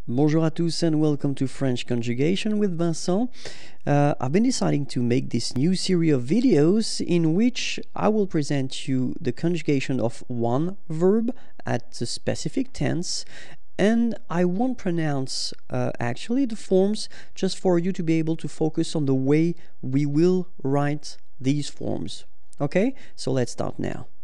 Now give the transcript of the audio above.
Bonjour à tous and welcome to French Conjugation with Vincent. I've been deciding to make this new series of videos in which I will present you the conjugation of one verb at a specific tense, and I won't pronounce actually the forms, just for you to be able to focus on the way we will write these forms. Okay, so let's start now.